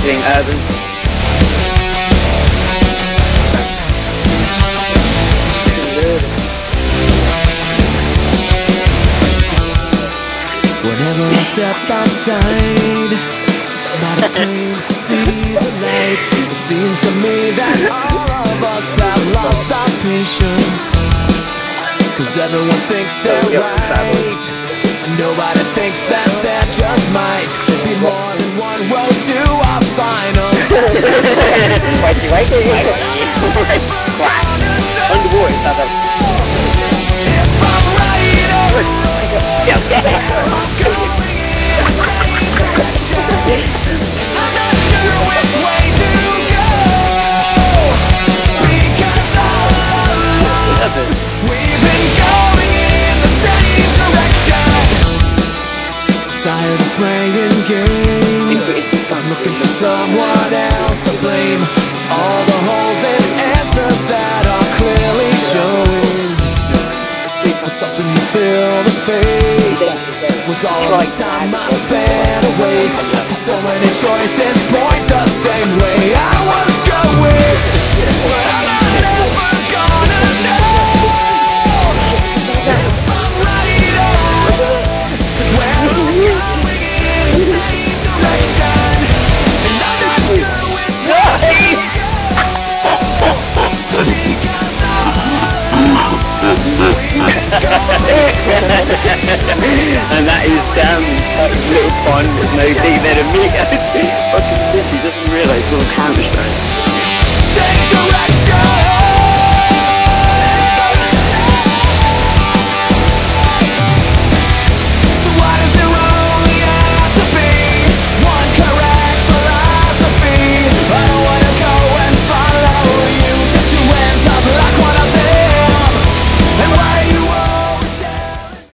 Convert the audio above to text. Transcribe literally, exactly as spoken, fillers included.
marketing urban. Whenever I step outside, somebody claims to see the light. It seems to me that all of us have lost our patience, 'cause everyone thinks they're right, and nobody thinks that there just might be more than one road to our final Wakey, wakey, wakey. Underwater, brother. if I'm right or wrong, Yeah, yeah. I'm going in the same direction, and I'm not sure which way to go, because all along we've been going in the same direction. Tired of playing games, I'm looking for someone else to blame. All the holes and answers that are clearly showing, for something to fill the space, was all the time I spent a waste. So many choices point the same way I was going, but I'm not ever gonna know if I'm right or wrong, 'cause we're all going in the same direction, and I'm not sure which way to go, because all we've been going. And that is down that little pond with no deeper than me. Fucking fifty doesn't realise we're on Counter Strike. Same direction.